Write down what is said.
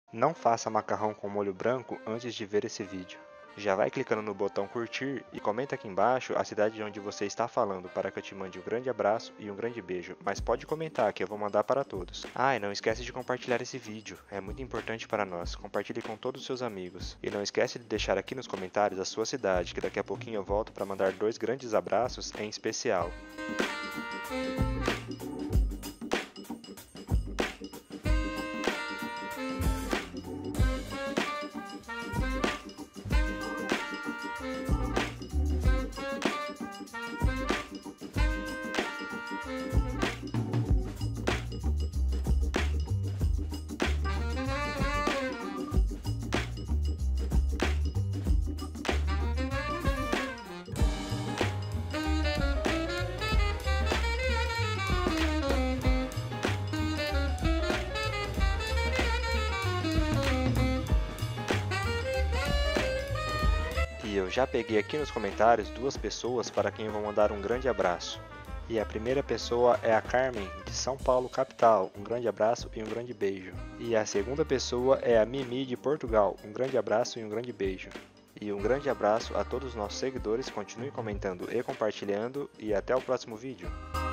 Não faça macarrão com molho branco antes de ver esse vídeo. Já vai clicando no botão curtir e comenta aqui embaixo a cidade de onde você está falando para que eu te mande um grande abraço e um grande beijo, mas pode comentar que eu vou mandar para todos. E não esquece de compartilhar esse vídeo, é muito importante para nós, compartilhe com todos os seus amigos. E não esquece de deixar aqui nos comentários a sua cidade, que daqui a pouquinho eu volto para mandar 2 grandes abraços em especial. E eu já peguei aqui nos comentários 2 pessoas para quem eu vou mandar um grande abraço. E a primeira pessoa é a Carmen, de São Paulo, capital. Um grande abraço e um grande beijo. E a segunda pessoa é a Mimi, de Portugal. Um grande abraço e um grande beijo. E um grande abraço a todos os nossos seguidores. Continue comentando e compartilhando. E até o próximo vídeo.